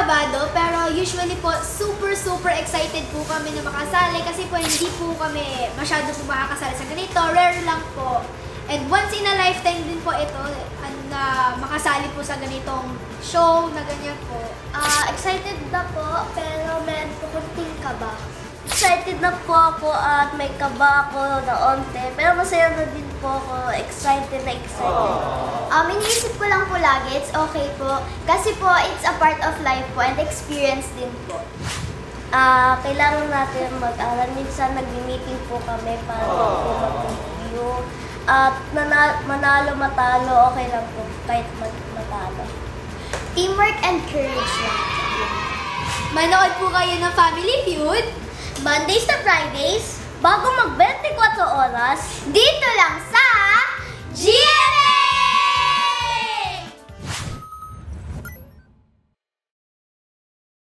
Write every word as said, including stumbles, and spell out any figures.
kabado, pero usually po, super, super excited po kami na makasali kasi po hindi po kami masyado po makakasali sa ganito. Rare lang po. And once in a lifetime din po ito, na makasali po sa ganitong show na ganyan po. Uh, excited na po, pero meron po kunting kaba. Excited na po ako at may kaba ako na onte, pero masaya na din po ako. Excited na excited. Um, iniisip ko lang po lagi, it's okay po. Kasi po, it's a part of life po and experience din po. Ah, uh, kailangan natin mag-aral. Minsan nag-meeting po kami para po mag-review. At uh, manalo, matalo, okay lang po kahit matalo. Teamwork and courage lang. Manood po kayo ng Family Feud. Mondays to Fridays, bago mag twenty-four oras, dito lang sa